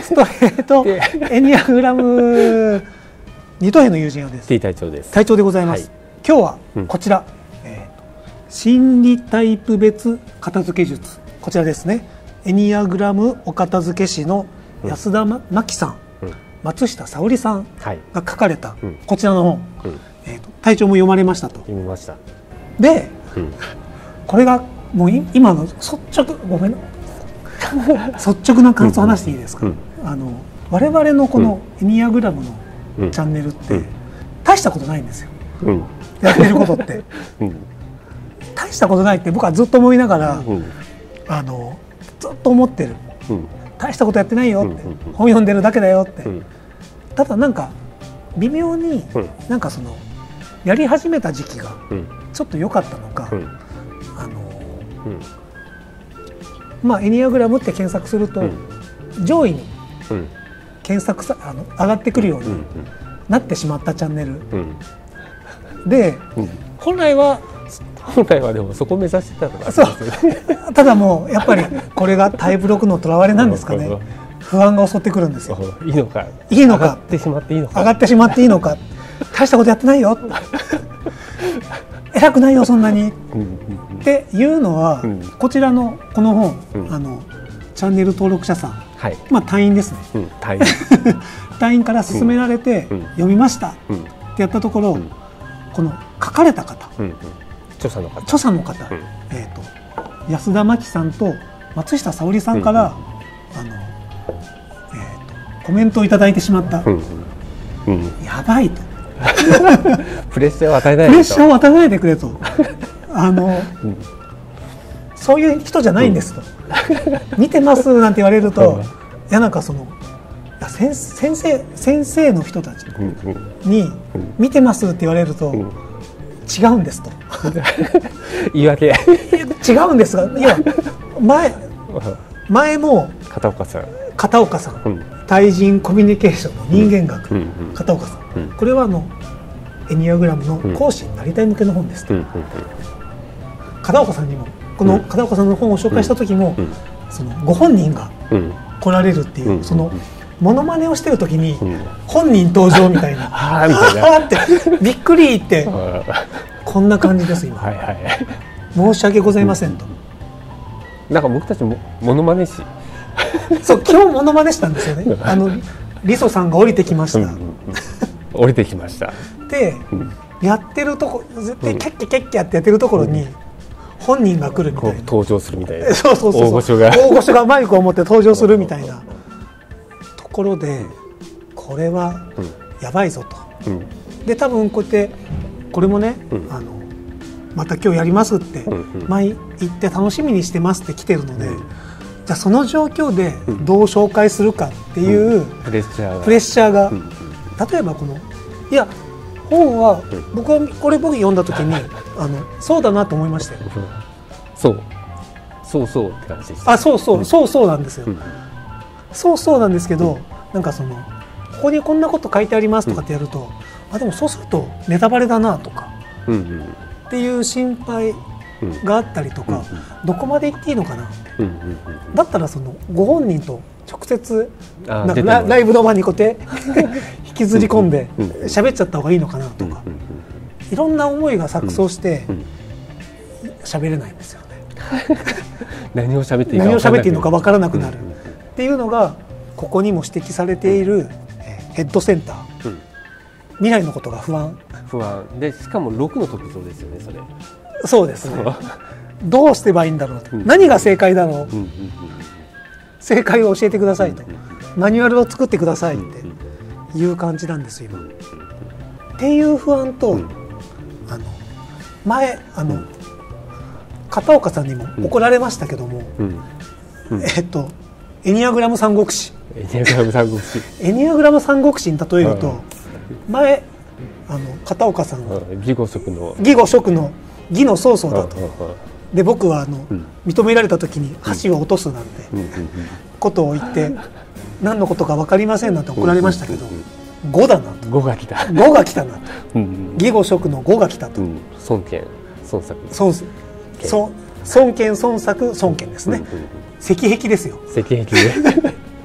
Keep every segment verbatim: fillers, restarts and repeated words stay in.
ストレートエニアグラム二等兵の友人はです。 T 隊長です。 隊長でございます。はい、今日はこちら、うん、えー、心理タイプ別片付け術、こちらですね。エニアグラムお片付け師の安田真紀さん、うん、松下沙織さんが書かれたこちらの本、うん、えーと、隊長も読まれましたと。 読みました。 で、うん、これがもう今の率直、ごめん率直な感想を話していいですか。うんうん、あの我々のこのエニアグラムのチャンネルって大したことないんですよ、うん、やってることって、うん、大したことないって僕はずっと思いながら、うん、あのずっと思ってる、うん、大したことやってないよって、うんうんうん、本読んでるだけだよって、うん、ただなんか微妙に、うん、なんかそのやり始めた時期がちょっと良かったのか、うん、あの、うん、まあエニアグラムって検索すると、うん、上位に検索さあの上がってくるようになってしまったチャンネル、うん、で、うん、本来は本来はでもそこ目指してたのか、 そうただもうやっぱりこれがタイプろくのとらわれなんですかね。不安が襲ってくるんですよ。 いいのかいいのか上がってしまっていいのか上がってしまっていいのか大したことやってないよ偉くないよそんなにっていうのは、うん、こちらのこの本、うん、あのチャンネル登録者さん、はい、まあ隊員ですね、うん、隊員隊員から勧められて、うん、読みました、うん、ってやったところ、うん、この書かれた方、うんうん、 著者の方、 著者の方、うん、えーと、安田真紀さんと松下沙織さんから、うんうん、あの、えーと、コメントをいただいてしまった、うんうん、やばいとプレッシャーを与えないでプレッシャーを与えないでくれとあの、うん、そういう人じゃないんですと、うん、見てますなんて言われると、うん、いやなんかそのいや先先生先生の人たちに見てますって言われると、うん、違うんですと言い訳違うんですが、いや前前も片岡さん片岡さん、うん、対人コミュニケーションの人間学、うん、片岡さん、うん、これはあのエニアグラムの講師になりたい向けの本ですと、うん、片岡さんにもこの片岡さんの本を紹介した時も、うん、そのご本人が来られるっていう、うん、そのモノマネをしてる時に、うん、本人登場みたいなあーみたいなってびっくりってこんな感じです今、はいはい、申し訳ございませんと、 うん、なんか僕たちもモノマネ師そう今日モノマネしたんですよねあのリソさんが降りてきました、うんうんうん、 降りてきましたで、うん、やってるとこ絶対キャッキャキャッキャってやってるところに、うん、本人が来るみたいな登場するみたいなそうそうそうそう大御所が大御所がマイクを持って登場するみたいなところでこれはやばいぞと、うん、で多分こうやってこれもね、うん、あのまた今日やりますって前言って楽しみにしてますって来てるので、うん、じゃあその状況でどう紹介するかっていう、うん、プレッシャーが、プレッシャーが、うん、例えばこのいや本は僕はこれ僕読んだ時にあのそうだなと思いましたよそうそうそうって感じです。 あそうそうそうそうなんですよ、うん、そうそうなんですけど、うん、なんかそのここにこんなこと書いてありますとかってやると、うん、あでもそうするとネタバレだなとか、うんうん、っていう心配があったりとか、うんうん、どこまで言っていいのかなって、うんうんうん、だったらそのご本人と直接なんか ラ, ライブの場にこうやって引きずり込んで喋っちゃった方がいいのかなとか、いろんな思いが錯綜して喋れないんですよね何を喋っていい何を喋っていいのか分からなくなるっていうのがここにも指摘されているヘッドセンター、うん、未来のことが不安不安で、しかもろくの特徴ですよねそれ。 そうですねどうすればいいんだろうと、うん、何が正解だろう、うんうんうん、正解を教えてくださいと、うんうん、マニュアルを作ってくださいっていう感じなんですよ今、うんうん、っていう不安と、うん、あの前あの、うん、片岡さんにも怒られましたけども、うんうん、えっとエニアグラム三国志エニアグラム三国志エニアグラム三国志に例えると、前あの片岡さんは義語色の義語色の義の曹操だと、で僕はあの、うん、認められた時に箸を落とすなんてことを言って、うん、何のことか分かりませんなんて怒られましたけど、語だなと、 語が来た語が来たなと義語色の語が来たと、うん、 孫権孫作そうそう孫権孫作孫権ですね、うんうん、石壁ですよ石壁で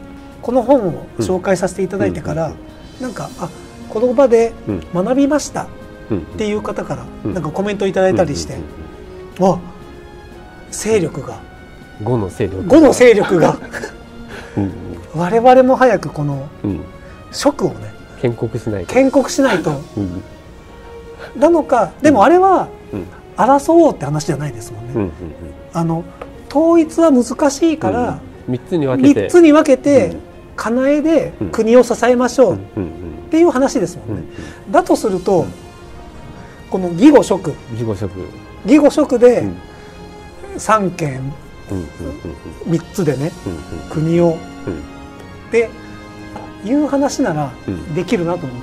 この本を紹介させていただいてから、なんかあこの場で学びましたっていう方からなんかコメントいただいたりして、わ勢力が語の勢力語の勢力が我々も早くこの職をね建国しないと建国しないとなのか。でもあれは争おうって話じゃないですもんね。あの統一は難しいからみっつに分けてみっつに分けてかなえで国を支えましょうっていう話ですもんね。だとするとこの義語職義語職義語職でさんけんみっつでね国をっていう話ならできるなと思って、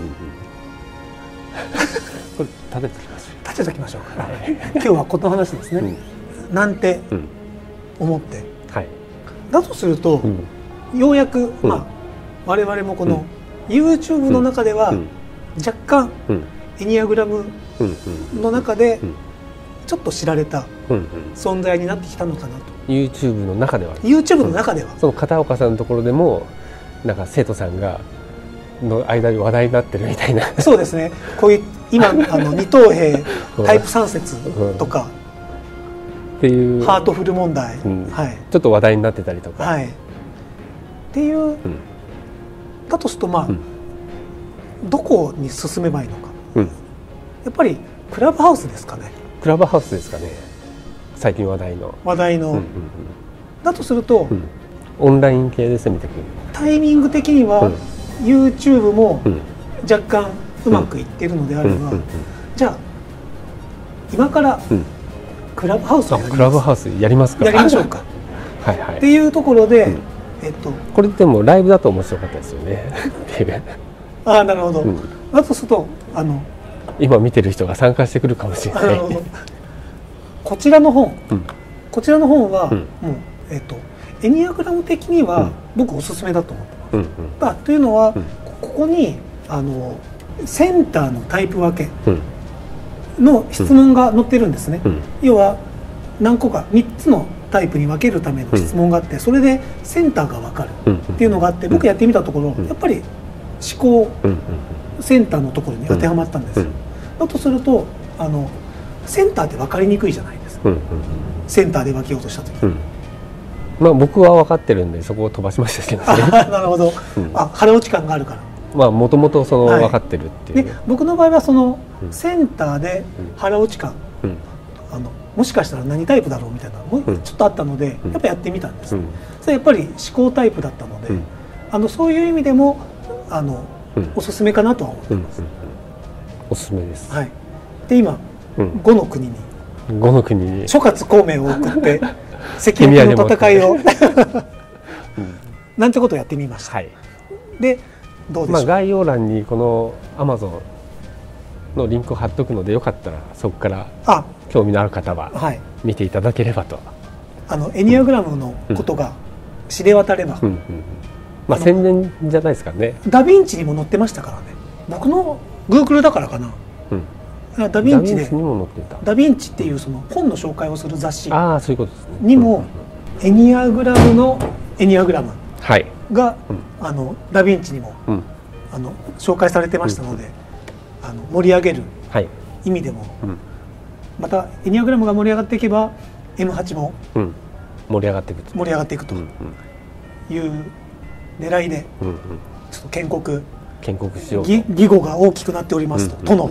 これ立てておきましょう。 立てておきましょうか。今日はこの話ですね。なんて思って、だとするとようやくまあ我々もこの YouTube の中では若干エニアグラムの中でちょっと知られた存在になってきたのかなと。 YouTube の中では YouTube の中ではその片岡さんのところでもなんか生徒さんがの間で話題になってるみたいな。 そうですね。こういう今あの二等兵タイプさん説とかっていうハートフル問題、 はい、ちょっと話題になってたりとか、 はい、っていう、だとするとまあ、どこに進めばいいのか、やっぱりクラブハウスですかね。 クラブハウスですかね。最近話題の話題の、だとすると、 オンライン系で攻めてくる。 タイミング的には、YouTube も若干うまくいっているのであれば、じゃあ今からクラブハウスをやります。 クラブハウスやりますか。 やりましょうか。 はいはい。 っていうところで、えっとこれでもライブだと面白かったですよね。 ああなるほど。だとするとあの今見てる人が参加してくるかもしれない。 こちらの本、こちらの本はもうえっとエニアグラム的には僕おすすめだと思ってます。あというのはここにあのセンターのタイプ分けの質問が載ってるんですね。要は何個かみっつのタイプに分けるための質問があって、それでセンターが分かるっていうのがあって、僕やってみたところやっぱり思考センターのところに当てはまったんですよ。だとするとあのセンターって分かりにくいじゃないですか。センターで分けようとした時、 まあ僕は分かってるんでそこを飛ばしましたけどね。 なるほど。あ、腹落ち感があるから。 まあもともとその分かってるっていう。 で僕の場合はそのセンターで腹落ち感、あのもしかしたら何タイプだろうみたいなもちょっとあったので、やっぱやってみたんです。それやっぱり思考タイプだったので、あのそういう意味でもあのおすすめかなとは思ってます。 おすすめです。 はい。で今五の国に五の国に諸葛孔明を送って関ヶ原の戦いをなんてことをやってみました。でどうでしょう。 まあ概要欄にこの アマゾン のリンクを貼っとくのでよかったらそこから興味のある方は見ていただければと。 あのエニアグラムのことが知れ渡れば、 まあ宣伝じゃないですかね。 ダヴィンチにも載ってましたからね。僕の Google だからかな。ダヴィンチでダヴィンチっていうその本の紹介をする雑誌にもエニアグラムのエニアグラムがあのダヴィンチにもあの紹介されてましたので、あの盛り上げる意味でもまたエニアグラムが盛り上がっていけば エムはち も盛り上がっていく盛り上がっていくという狙いでちょっと建国建国しようと義語が大きくなっておりますと殿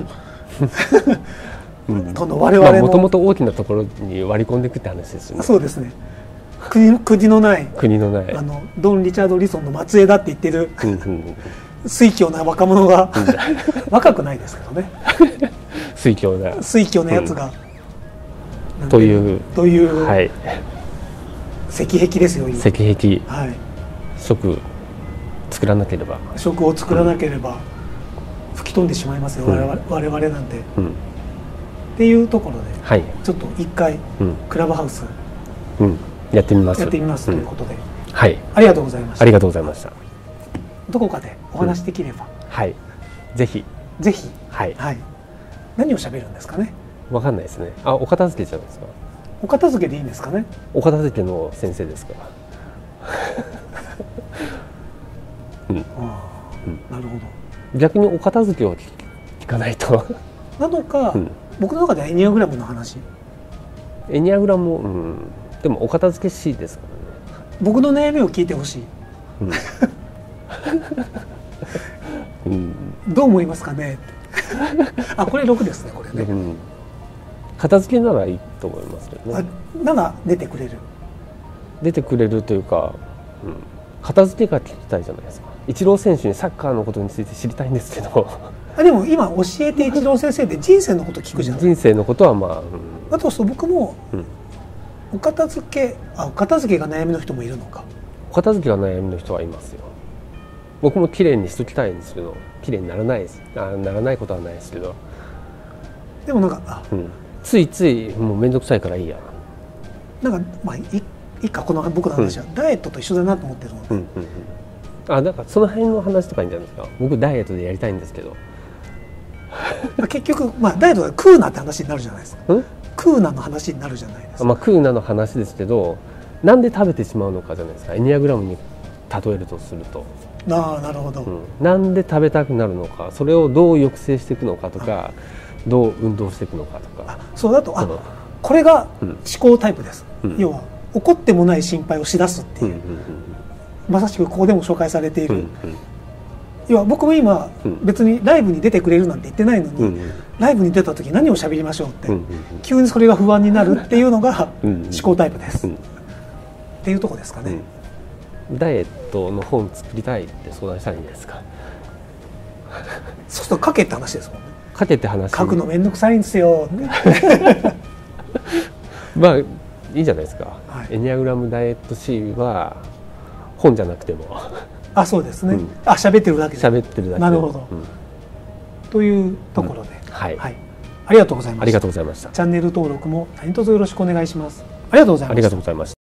殿我々ももともと大きなところに割り込んでいくって話ですよね。 そうですね。国国のない国のないあのドン・リチャード・リソンの末裔だって言ってる水教な若者が若くないですけどね。 水教な水教なやつがというという石壁ですよ。 石壁。はい。食作らなければ食を作らなければ吹き飛んでしまいますよ、我々、我々なんて、っていうところでちょっと一回クラブハウスやってみますやってみますということで、 はいありがとうございました。 ありがとうございました。 どこかでお話できれば、 はいぜひぜひはい何を喋るんですかね。 わかんないですね。あ、お片付けじゃないですか。 お片付けでいいんですかね。 お片付けの先生ですか。 うん、 あ、うん、なるほど。 逆にお片付けを聞かないとなのか、うん、僕の中ではエニアグラムの話。 エニアグラムも、うん、でもお片付け C ですからね。 僕の悩みを聞いてほしい、うんうん、どう思いますかねあ、これろくですね、これね、うん、 片付けならいいと思いますけどね。 なら出てくれる出てくれるというか、うん、片付けが聞きたいじゃないですか。イチロー選手にサッカーのことについて知りたいんですけどあ、でも今教えてイチロー先生で人生のこと聞くじゃない。 人生のことはまあ、うん、 あとそう僕も、うん、お片付けあお片付けが悩みの人もいるのか。 お片付けが悩みの人はいますよ。僕も綺麗にしときたいんですけど、綺麗にならないですあならないことはないですけど、 でもなんかあ、 うん、ついついもう面倒くさいからいいやなんかまあいいか、この僕の話は、うん、ダイエットと一緒だなと思ってるので、うんうんうん、あだからその辺の話とかいいんじゃないですか。僕ダイエットでやりたいんですけど結局、まあ、ダイエットは食うなって話になるじゃないですか。食うなの話になるじゃないですか。 まあ、食うなの話ですけど、なんで食べてしまうのかじゃないですか。エニアグラムに例えるとすると、 ああ、なるほど、うん、 なんで食べたくなるのか、それをどう抑制していくのかとか、どう運動していくのかとか。 あ、そうだと、あ、これが思考タイプです、うん、要は起こってもない心配をしだすっていう、うんうんうん、まさしくここでも紹介されている、うんうん、要は僕も今、うん、別にライブに出てくれるなんて言ってないのに、うんうん、ライブに出た時何を喋りましょうって、うんうんうん、急にそれが不安になるっていうのが思考タイプです、うんうん、っていうとこですかね、 うん、ダイエットの本作りたいって相談したらいいんじゃないですかそうすると書けって話ですもんね。 書けって話。 書くのめんどくさいんですよまあいいじゃないですか、はい、エニアグラムダイエット C は本じゃなくてもあ、そうですね、うん、あ、喋ってるだけで喋ってるだけで、 なるほど、うん、というところで、 うん、はい、はい、 ありがとうございました。 ありがとうございました。 チャンネル登録も何卒よろしくお願いします。ありがとうございました。 ありがとうございました。